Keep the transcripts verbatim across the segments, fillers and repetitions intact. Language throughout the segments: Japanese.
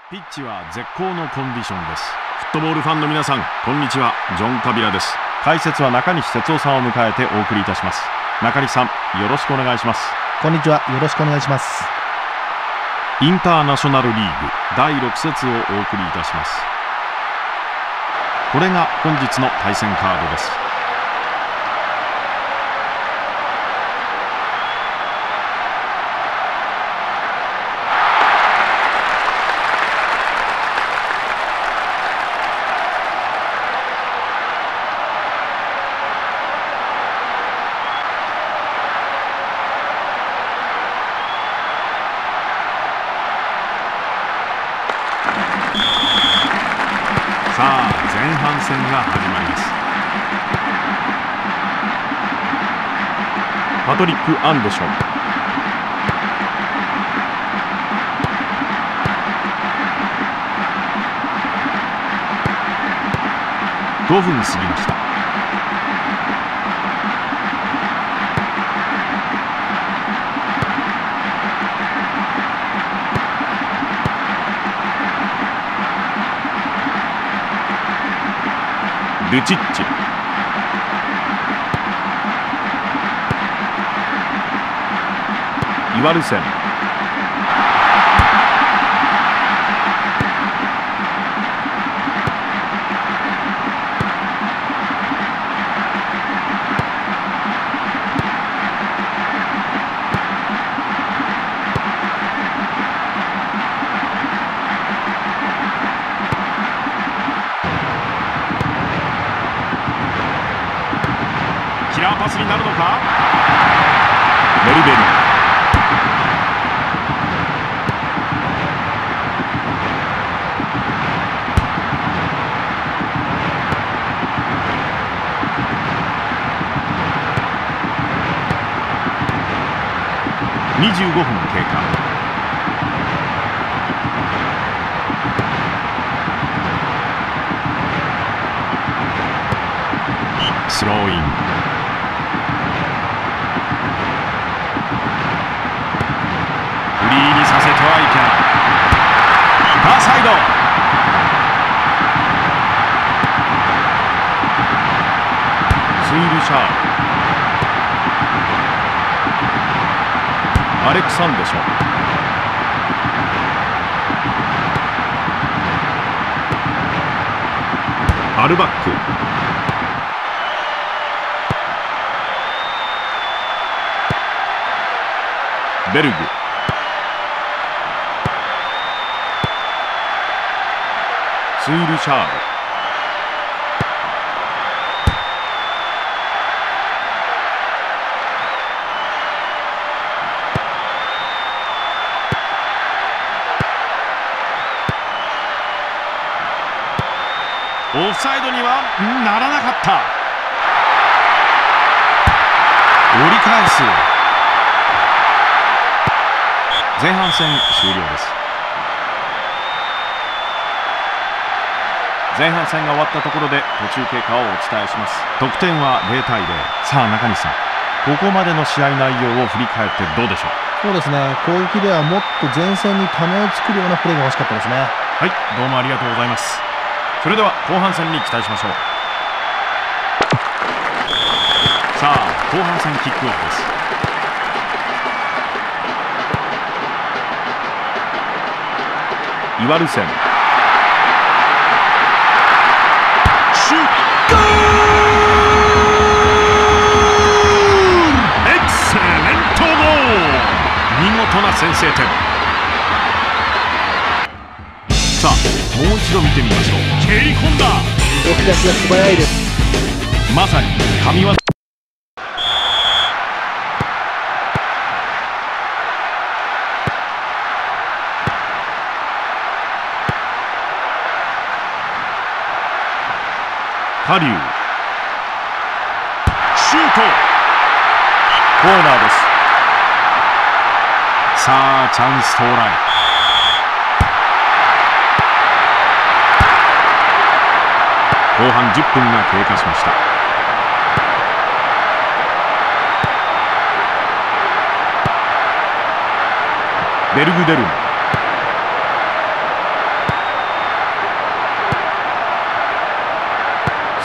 ピッチは絶好のコンディションです。フットボールファンの皆さん、こんにちは。ジョン・カビラです。解説は中西哲夫さんを迎えてお送りいたします。中西さん、よろしくお願いします。 こんにちは、よろしくお願いします。 インターナショナルリーグだいろく節をお送りいたします。これが本日の対戦カードです。さあ、前半戦が始まります。パトリック・アンデション、ごふん過ぎました。ルチッチ、イワルセン、キラーパスになるのか。メルベル、にじゅうごふん経過。スローイン、フリーにさせてはいけない。ファーサイド、スイルシャール、アレクサンデション、アルバック、ベルグ、スイルシャール、オフサイドにはならなかった。折り返す。前半戦終了です。前半戦が終わったところで途中経過をお伝えします。得点はゼロたいゼロ。さあ中西さん、ここまでの試合内容を振り返ってどうでしょう。 そうですね、攻撃ではもっと前線にためを作るようなプレーが欲しかったですね。 はい、どうもありがとうございます。それでは後半戦に期待しましょう。さあ後半戦キックオフです。イワルセン、シュート、エクセレントゴール、見事な先制点。さあもう一度見てみましょう。蹴り込んだ。 動き出しが素早いです。 まさに神業。カリュー、シュート、コーナーです。さあチャンス到来。後半じゅっぷんが経過しました。ベルグデルム、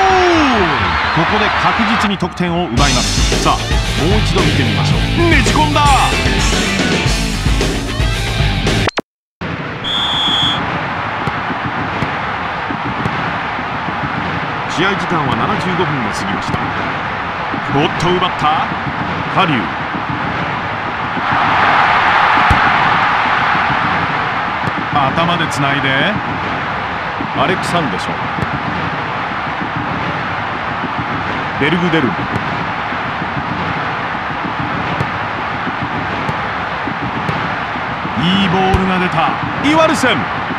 ここで確実に得点を奪います。さあもう一度見てみましょう。ねじ込んだ。試合時間はななじゅうごふんが過ぎました。おっと奪ったカリュウ。頭でつないでアレクサンデション。ベルグデルム。いいボールが出た。イワルセン。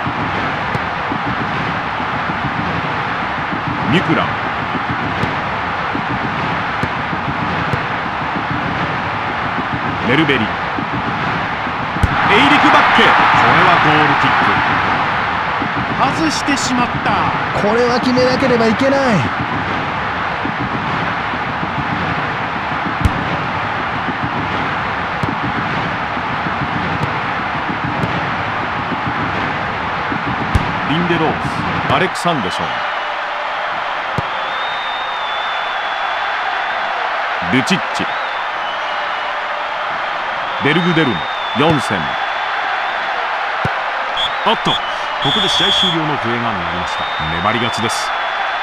ミュクラン。メルベリ。エイリク・バッケ。これはゴールキック。外してしまった。 これは決めなければいけない。 リンデロース、アレクサンデション、ルチッチ、ベルグデルム、ヨンセン。おっとここで試合終了の笛が鳴りました。粘り勝ちです。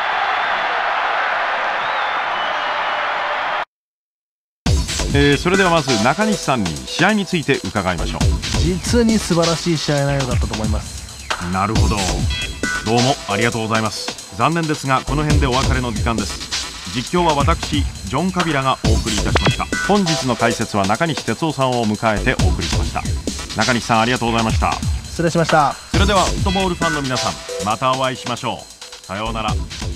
えー、それではまず中西さんに試合について伺いましょう。 実に素晴らしい試合内容だったと思います。 なるほど、どうもありがとうございます。残念ですがこの辺でお別れの時間です。実況は私ジョン・カビラがお送りいたしました。本日の解説は中西哲夫さんを迎えてお送りしました。中西さんありがとうございました。 失礼しました。 それではフットボールファンの皆さん、またお会いしましょう。さようなら。